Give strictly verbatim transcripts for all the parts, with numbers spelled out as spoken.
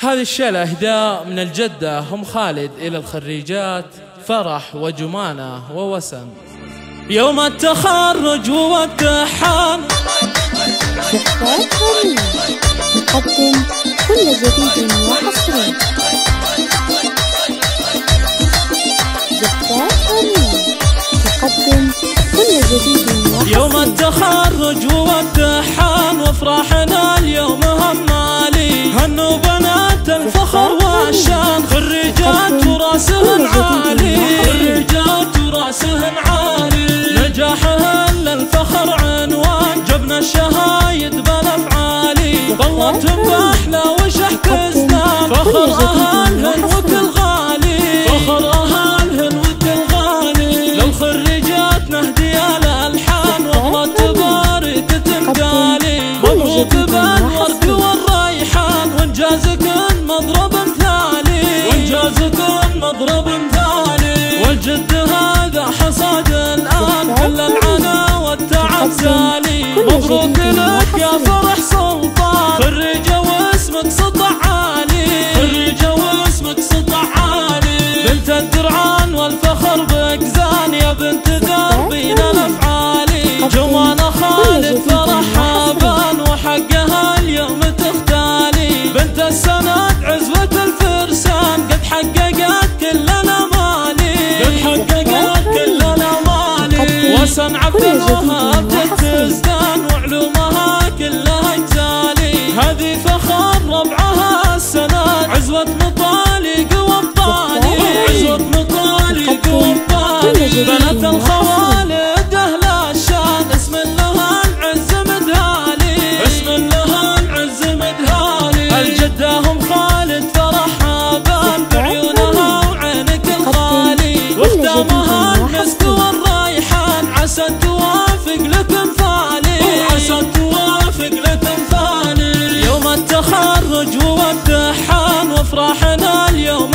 هذه الشيلة إهداء من الجدة أم خالد إلى الخريجات فرح وجمانة ووسن. يوم التخرج والامتحان زفات هنية تقدم كل جديد وحصري. زفات هنية تقدم كل جديد وحصري. يوم التخرج والامتحان وافراحنا اليوم همالي، هنوا بنات الفخر والشان، خريجات وراسهن عالي، خريجات وراسهن عالي، نجاحهن للفخر عنوان، جبنا الشهايد بالافعالي، ظلت باحلى وشحت ازدان، فخر اهلهن وكل غالي، فخر اهلهن وكل غالي، للخريجات نهدي الالحان وظلت باركة تنقالي، مبروك بالورد والريحان، وانجازكن مضرب مثالي، وانجازكن مضرب مثالي، والجد هذا حصاد الان، كل العنا والتعب زالي، مبروك لك يا فرح سلطان، خريجة واسمك سطع عالي، خريجة واسمك سطع عالي، بنت الدرعان والفخر بقزان، يا بنت دربين الافعالي، جمانة خالد فرحها بان، وحقها اليوم تختالي، بنت السند عزوة الفرسان، قد حققت كل الامالي، قد حققت كل الامالي، وسن عبد الوهاب تزدان، وعلومها كلها اجزالي، هذه فخر ربعها السند، عزوة مطالق وابطالي، عزوة مطالق وابطالي، بنات الخوالد اهل الشان، اسم لها العز مدهالي، اسم لها العز مدهالي، الجدة هم خالد فرحها بان، بعيونها وعينك الخالي، واختامها المسك والريحان، عسى توافق لك انفالي، عسى توافق لك انفالي، يوم التخرج والامتحان وافراحنا اليوم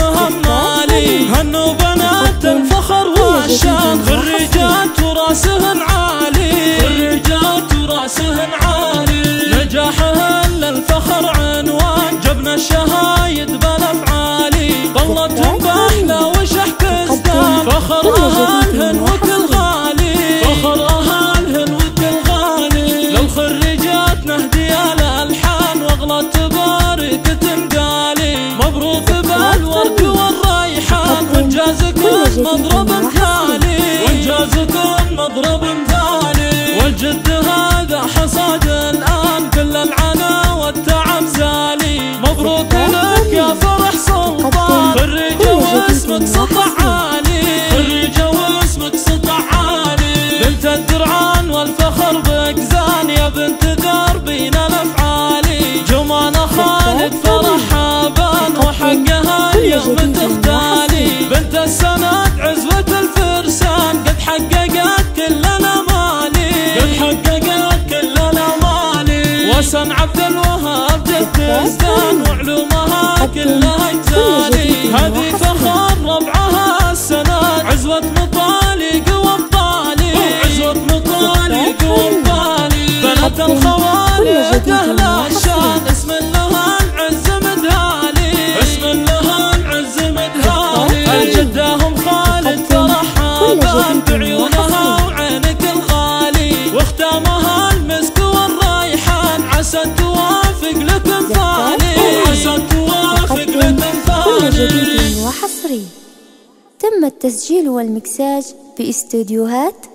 همالي، هنوا بنات الفخر والشان، خريجات وراسهن عالي، خريجات وراسهن عالي، نجاحهن للفخر عنوان، جبنا الشهايد بالافعالي، ظلتهم باحلى وشحت ازدان، فخر اهلهن وكل غالي، فخر اهلهن وكل غالي، للخريجات نهدي الالحان، واغلط باركة تنقالي، مبروك بالورد والريحان، وانجازكن مضرب مثالي، وانجازكن مضرب مثالي، والجد هذا حصاد الان، كل العنا والتعب زالي، مبروك لك يا فرح سلطان، خريجة واسمك سطع عالي، خريجة واسمك سطع عالي، بنت الدرعان والفخر بقزان، يا بنت دربين الافعالي، جمانة خالد فرحها بان، وحقها اليوم تختالي، بنت السند عزوة الفرسان، قد حققت كل الامالي، قد حققت كل الامالي، وسن عبد الوهاب تزدان، وعلومها كلها اجزالي، هذه فخر ربعها السند، عزوة مطالق وابطالي، عزوة مطالق وابطالي، بنات الخوالد اهل الشان، اسم لها العز مدهالي، اسم لها العز مدهالي، الجدة هم خالد فرحها بان، بعيونها وعينك الغالي، واختامها المسك والريحان، عسى توافق لك انفالي، عسى توافق لك انفالي. كل جديد وحصري. تم التسجيل والمكساج باستوديوهات